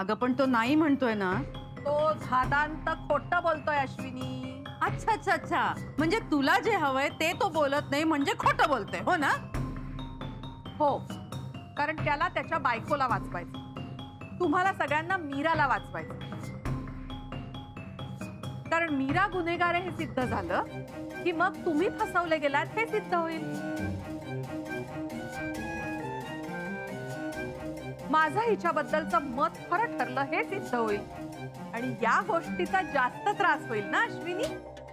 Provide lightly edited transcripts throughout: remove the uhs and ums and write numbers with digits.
अगं पण तो नाही म्हणतोय ना. तो झादांत खोटं बोलतोय अश्विनी. अच्छा अच्छा अच्छा, म्हणजे तुला जे हवंय ते तो बोलत नाही म्हणजे खोटं बोलतोय, हो ना? हो, कारण त्याला त्याच्या बायकोला वाचवायचं, तुम्हाला सगळ्यांना मीराला वाचवायचं. कारण मीरा गुन्हेगार हे सिद्ध झालं की मग तुम्ही फसवले गेलात हे सिद्ध होईल. माझं हिच्याबद्दलचं मत खरं ठरलं हे सिद्ध होईल. आणि या गोष्टीचा जास्त त्रास होईल ना अश्विनी.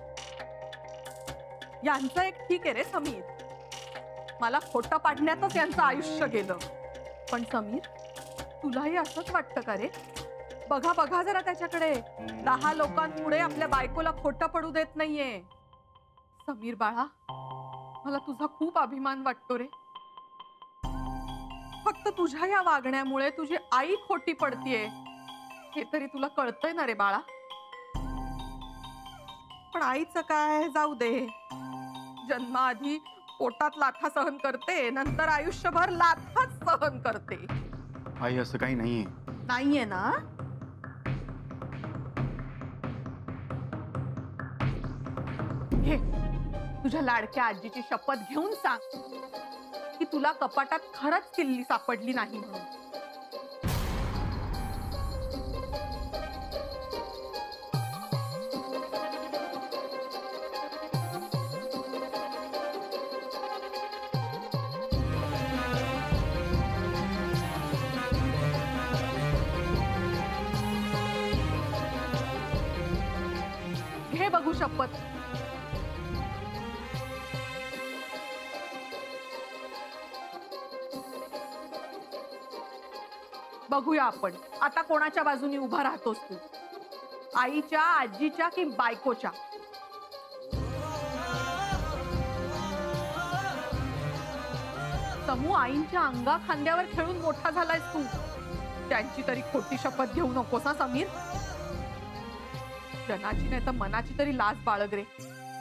यांचं एक ठीक आहे रे समीर, मला खोटं पाडण्यातच यांचं आयुष्य गेलं. पण समीर, तुलाही असंच वाटतं का रे? बघा बघा जरा त्याच्याकडे, 10 लोकांपुढे आपल्या बायकोला खोटं पडू देत नाहीये. समीर बाळा, मला तुझा खूप अभिमान वाटतो रे. फक्त तुझ्या या वागण्यामुळे तुझी आई खोटी पडतीये हे तरी तुला कळतंय ना रे बाळा. पण आईचं काय, जाऊ दे. जन्माआधी पोटात लाथा सहन करते, नंतर आयुष्यभर लाथाच सहन करते. आई असं काही नाहीये. नाहीये ना? घे, तुझ्या लाडक्या आजीची शपथ घेऊन सांग की तुला कपाटात खरंच किल्ली सापडली नाही म्हणून. घे बघू शपथ. बघूया आपण आता कोणाच्या बाजूने उभा राहतोस तू, आईच्या, आजीच्या की बायकोच्या? समू, आईंच्या अंगा खांद्यावर खेळून मोठा झालायस तू. त्यांची तरी खोटी शपथ घेऊ नकोस हा समीर. जनाची नाही तर मनाची तरी लाज बाळग रे.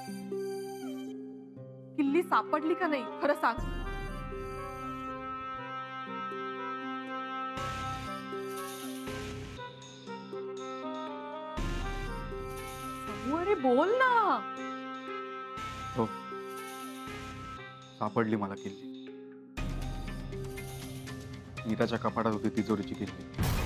किल्ली सापडली का नाही खरं सांग. अरे बोल ना. हो, सापडली मला किल्ली. मीराच्या कपाटात होती तिजोरीची किल्ली.